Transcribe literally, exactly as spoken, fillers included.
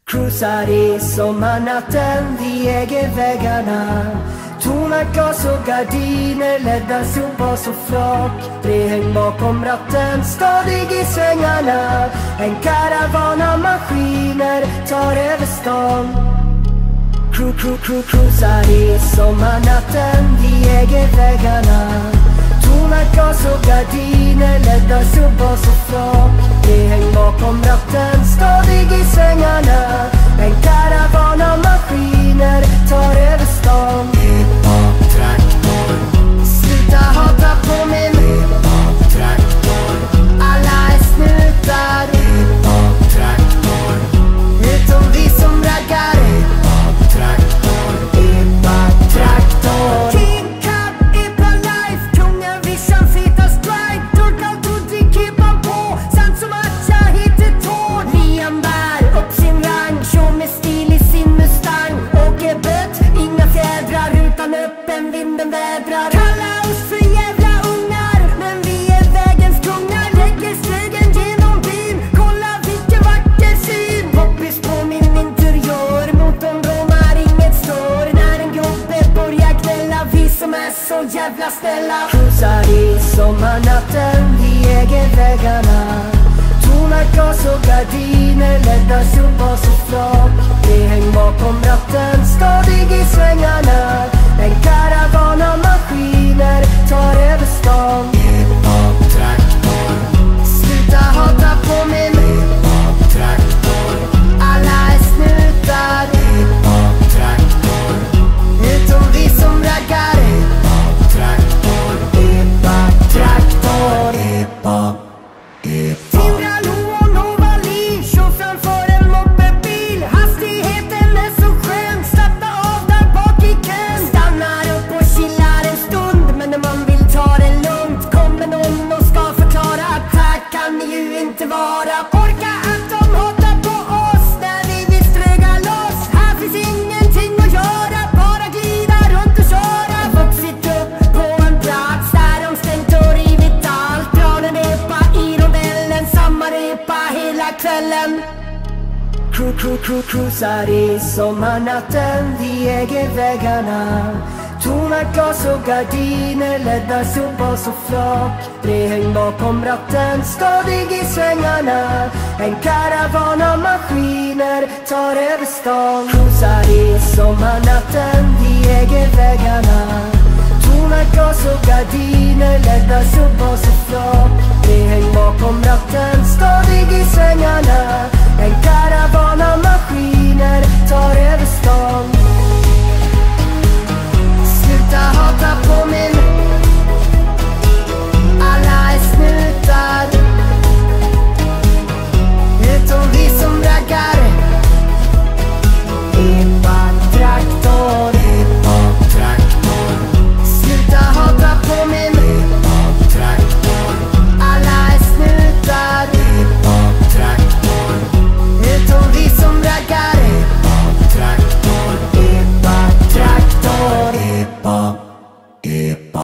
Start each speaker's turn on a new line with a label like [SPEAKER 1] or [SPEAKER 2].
[SPEAKER 1] Cruisar i sommarnatten, vi äger vägarna. Tona gas och gardiner, ledda solbas och flak. Drehäng bakom ratten, stadig i svängarna. En karavan av maskiner tar över stan. Cru, cru, cru, cruisar i sommarnatten, vi äger vägarna. Tona gas och gardiner, ledda solbas och flak. Drehäng bakom ratten, stadig i svängarna. En karavan av maskiner tar över stan. Hip-hop-traktor, sluta hata på min hip-hop-traktor. Alla är snutar, hip-hop-traktor. Utom vi som raggar, hip-hop-traktor, hip-hop-traktor. King Cup, Epa Life, kungen vischan feta strike. Torkal trodde kippan på, sant som att jag heter Tord. Liam bär upp sin rang, show med stil i sin Mustang. Åker bött, inga fjädrar utan öppen vinden vädrar. Kalla oss för jävla ungar, men vi är vägens kungar. Lägger stegen genom byn, kolla vilken vacker syn. Poppis på min interiör, motorn bromar, inget stör. När en gubbe börjar knälla, vi som är så jävla snälla. Cruisar i sommarnatten, vi äger vägarna. Tona gas och gardiner, ledda solbas och flak. Drehäng bakom ratten, stadig i svängarna. En karavan av maskiner tar över stan. Hip-hop-traktor, sluta hata på min hip-hop-traktor. Alla är snutar, hip-hop-traktor. Utom vi som raggar, hip-hop-traktor, hip-hop-traktor. Hip-hop, hip-hop. Orka att de hatar på oss när vi vill ströga loss. Här finns ingenting att göra, bara glida runt och köra. Vuxit upp på en plats där de stängt och rivit allt. Drar en repa i rondellen, samma repa hela kvällen. Cru, cru, cru, cruisar i sommarnatten, vi äger vägarna. Tona gas och gardiner, ledda solbas och flak. Drehäng bakom ratten, stadig i svängarna. En karavan av maskiner tar över stan. Cruisar i sommarnatten, vi äger vägarna. Tona gas och gardiner, ledda solbas och flak. Drehäng bakom ratten, stadig i svängarna. En karavan